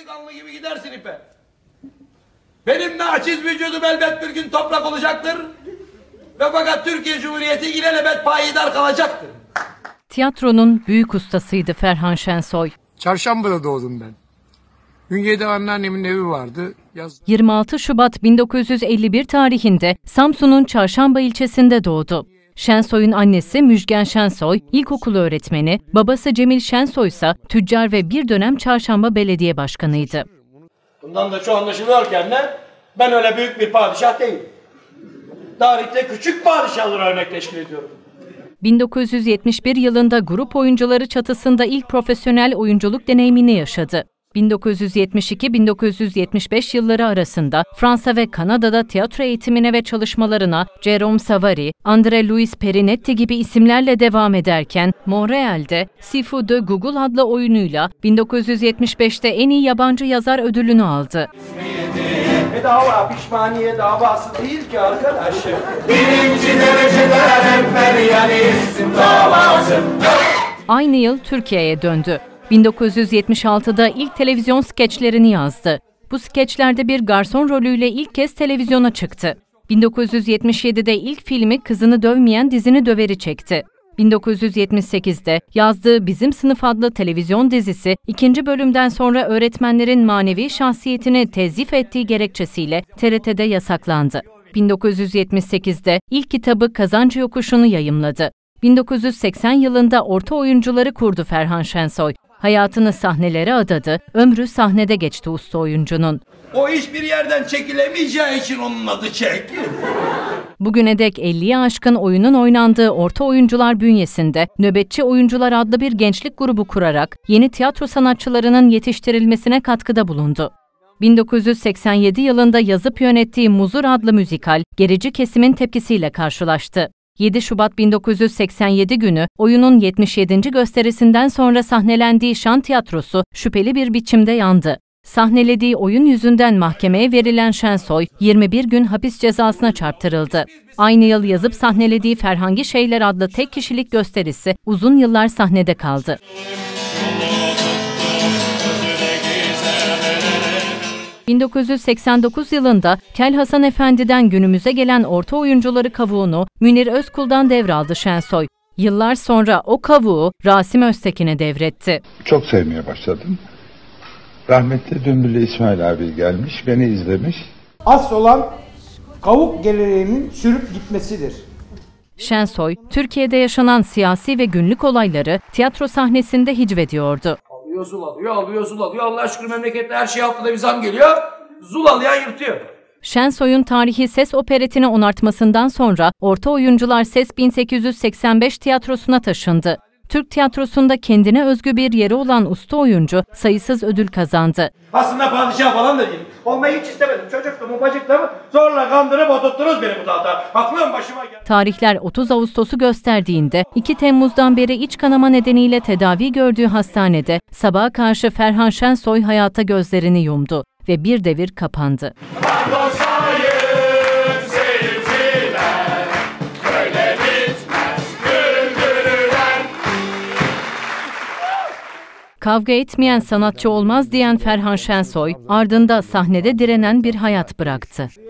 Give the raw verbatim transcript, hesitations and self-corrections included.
delikanlı gibi gidersin ipe. Benim naçiz vücudum elbet bir gün toprak olacaktır. Ve fakat Türkiye Cumhuriyeti ilelebet payidar kalacaktır. Tiyatronun büyük ustasıydı Ferhan Şensoy. Çarşamba'da doğdum ben. Ünye'de anneannemin evi vardı. Yaz... yirmi altı Şubat bin dokuz yüz elli bir tarihinde Samsun'un Çarşamba ilçesinde doğdu. Şensoy'un annesi Müjgan Şensoy, ilkokul öğretmeni, babası Cemil Şensoy ise tüccar ve bir dönem Çarşamba Belediye Başkanıydı. Bundan da şu anlaşılıyorken ne? Ben öyle büyük bir padişah değilim. Tarihte küçük padişahları örnek teşkil ediyorum. bin dokuz yüz yetmiş bir yılında grup oyuncuları çatısında ilk profesyonel oyunculuk deneyimini yaşadı. bin dokuz yüz yetmiş iki bin dokuz yüz yetmiş beş yılları arasında Fransa ve Kanada'da tiyatro eğitimine ve çalışmalarına Jérôme Savary, André-Louis Perinetti gibi isimlerle devam ederken Montreal'de Sifu de Google adlı oyunuyla bin dokuz yüz yetmiş beşte en iyi yabancı yazar ödülünü aldı. Bedava pişmaniye davası değil ki arkadaş. Birinci dereceden emperyalizm davası. Aynı yıl Türkiye'ye döndü. bin dokuz yüz yetmiş altıda ilk televizyon skeçlerini yazdı. Bu skeçlerde bir garson rolüyle ilk kez televizyona çıktı. bin dokuz yüz yetmiş yedide ilk filmi Kızını Dövmeyen Dizini Döver'i çekti. bin dokuz yüz yetmiş sekizde yazdığı Bizim Sınıf adlı televizyon dizisi ikinci bölümden sonra öğretmenlerin manevi şahsiyetini tezif ettiği gerekçesiyle T R T'de yasaklandı. bin dokuz yüz yetmiş sekizde ilk kitabı Kazancı Yokuşu'nu yayımladı. bin dokuz yüz seksen yılında orta oyuncuları kurdu Ferhan Şensoy. Hayatını sahnelere adadı, ömrü sahnede geçti usta oyuncunun. O iş bir yerden çekilemeyeceği için onun adı çek. Bugüne dek elliye aşkın oyunun oynandığı orta oyuncular bünyesinde Nöbetçi Oyuncular adlı bir gençlik grubu kurarak yeni tiyatro sanatçılarının yetiştirilmesine katkıda bulundu. bin dokuz yüz seksen yedi yılında yazıp yönettiği Muzur adlı müzikal, gerici kesimin tepkisiyle karşılaştı. yedi Şubat bin dokuz yüz seksen yedi günü oyunun yetmiş yedinci gösterisinden sonra sahnelendiği Şan Tiyatrosu şüpheli bir biçimde yandı. Sahnelediği oyun yüzünden mahkemeye verilen Şensoy, yirmi bir gün hapis cezasına çarptırıldı. Aynı yıl yazıp sahnelediği Ferhangi Şeyler adlı tek kişilik gösterisi uzun yıllar sahnede kaldı. bin dokuz yüz seksen dokuz yılında Kel Hasan Efendi'den günümüze gelen orta oyuncuları kavuğunu Münir Özkul'dan devraldı Şensoy. Yıllar sonra o kavuğu Rasim Öztekin'e devretti. Çok sevmeye başladım. Rahmetli Dümbüllü İsmail abi gelmiş, beni izlemiş. Asıl olan kavuk geleneğinin sürüp gitmesidir. Şensoy, Türkiye'de yaşanan siyasi ve günlük olayları tiyatro sahnesinde hicvediyordu. Alıyor zul alıyor, alıyor zul alıyor. Allah şükür memlekette her şey haftada bir zam geliyor. Zul alayan yırtıyor. Şensoy'un tarihi Ses operetini onartmasından sonra Orta Oyuncular Ses bin sekiz yüz seksen beş tiyatrosuna taşındı. Türk tiyatrosunda kendine özgü bir yeri olan usta oyuncu sayısız ödül kazandı. Aslında padişah falan da değil. Olmayı hiç istemedim. Çocuktum, ufacıktım. Zorla kandırıp oturttunuz beni bu tahta. Aklım başıma geldi. Tarihler otuz Ağustos'u gösterdiğinde iki Temmuz'dan beri iç kanama nedeniyle tedavi gördüğü hastanede sabaha karşı Ferhan Şensoy hayata gözlerini yumdu ve bir devir kapandı. Kavga etmeyen sanatçı olmaz diyen Ferhan Şensoy, ardında sahnede direnen bir hayat bıraktı.